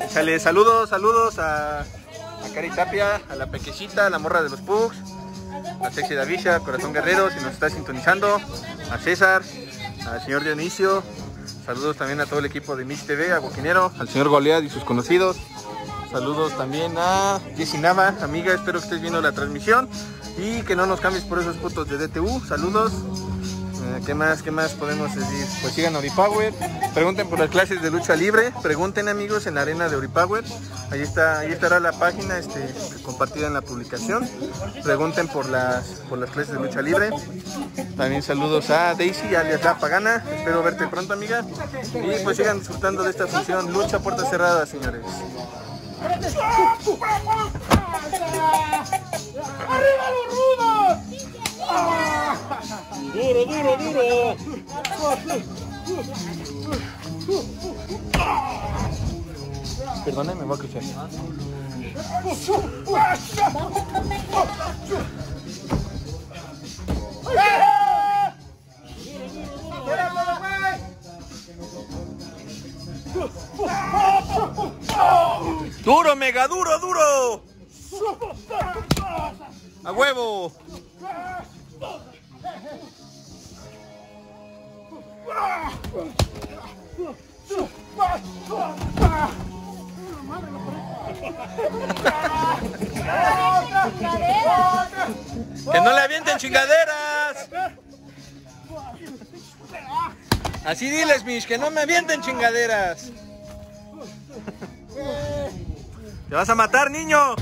Échale saludos a Cari Tapia, a la Pequecita, a la morra de los Pugs, a Sexy Davisha, a Corazón Guerrero, si nos está sintonizando, a César, al señor Dionisio. Saludos también a todo el equipo de Miss TV, a Boquinero, al señor Goliat y sus conocidos. Saludos también a Jessy Nava, amiga, espero que estés viendo la transmisión y que no nos cambies por esos fotos de DTU. Saludos. ¿Qué más podemos decir? Pues sigan a Oripower, pregunten por las clases de lucha libre, pregunten amigos en la arena de Oripower, ahí estará la página compartida en la publicación, pregunten por las clases de lucha libre. También saludos a Daisy alias La Pagana, espero verte pronto amiga, y pues sigan disfrutando de esta función, lucha a puertas cerradas señores. ¡Arriba los rudos! ¡Duro, duro, duro! Perdóname, me voy a cruzar. ¡Duro, mega! ¡Duro, duro! ¡A huevo! ¡Que no le avienten chingaderas! Así diles, Mish, que no me avienten chingaderas. ¡Te vas a matar, niño!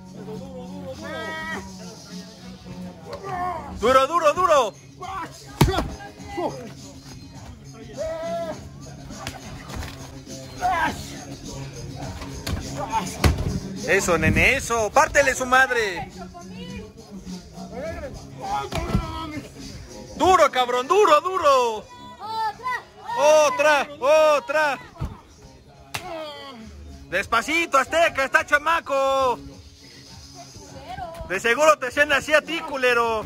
¡Duro, duro, duro! Eso, nene, eso. ¡Pártele su madre! ¡Duro, cabrón! ¡Duro, duro! ¡Otra! ¡Otra! ¡Despacito, Azteca! ¡Está chamaco! De seguro te cena así a ti, culero.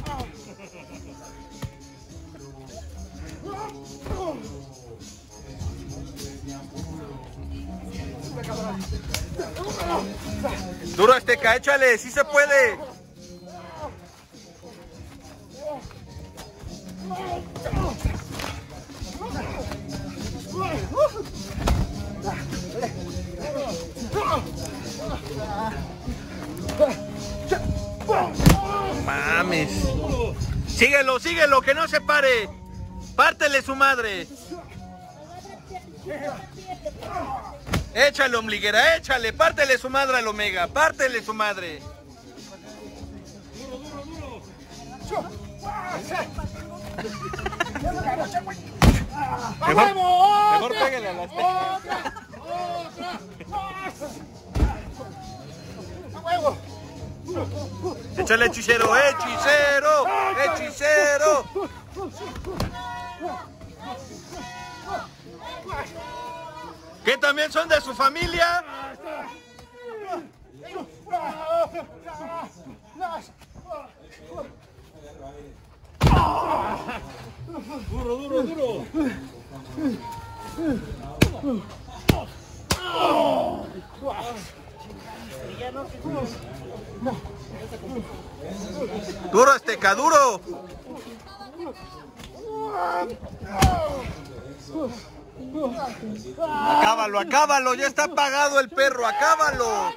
Duro, Azteca, échale, sí se puede. Mames. Síguelo, síguelo, que no se pare. Pártele su madre. Échale, ombliguera, échale. Pártele su madre al Omega. Pártele su madre. Mejor pégale a las Échale, hechicero, hechicero, hechicero. ¿Que también son de su familia? Duro, duro, duro. Duro, Azteca, duro. Acábalo, acábalo, ya está apagado el perro, acábalo.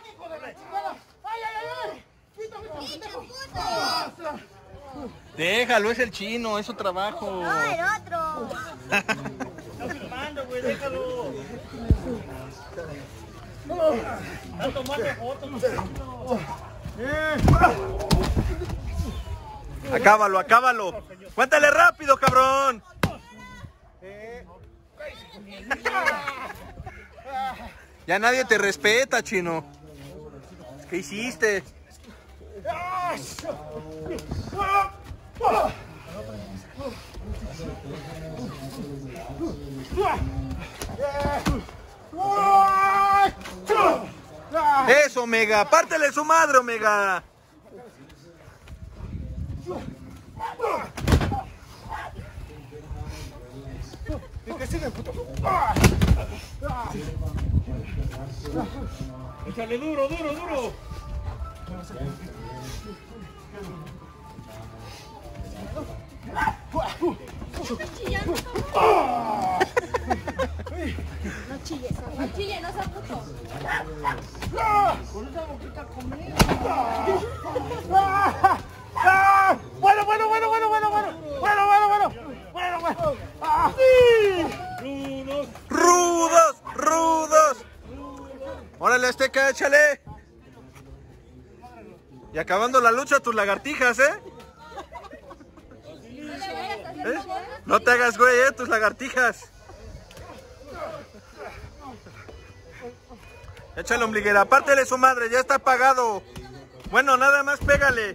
Déjalo, es el chino, es su trabajo. No, el otro. Está filmando, güey, déjalo. Está tomando fotos. Acábalo, acábalo. Cuéntale rápido, cabrón. Ya nadie te respeta, chino. ¿Qué hiciste? Eso, Omega. Pártele su madre, Omega. ¿Y qué sigue, puto? Échale duro, duro, duro. No chilles, no chilles, no seas puto. Con esa boquita conmigo. Bueno. Rudos. ¡Rudos! ¡Órale, Azteca, échale! Y acabando la lucha, tus lagartijas, ¿eh? No te hagas güey, tus lagartijas. Échale, ombliguera, apártele su madre, ya está apagado. Bueno, nada más pégale.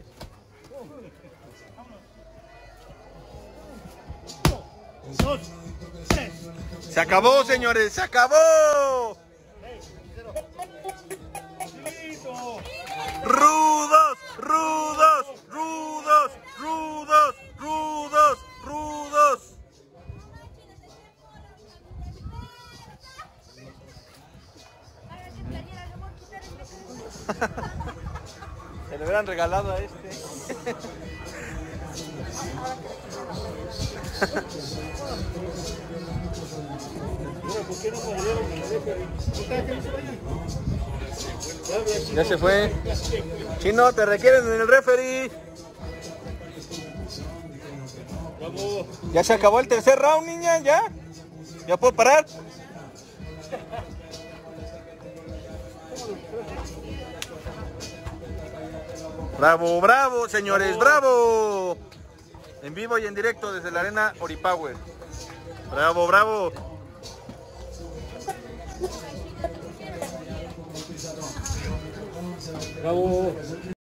Se acabó, señores, se acabó. Rudos, rudos, rudos, rudos, rudos, rudos. Se le hubieran regalado a este. Ya se fue. Chino, te requieren en el referee. Ya se acabó el tercer round, niña, ya. ¿Ya puedo parar? Bravo, bravo, señores, bravo. En vivo y en directo desde la arena Oripower. Bravo, bravo. Bravo.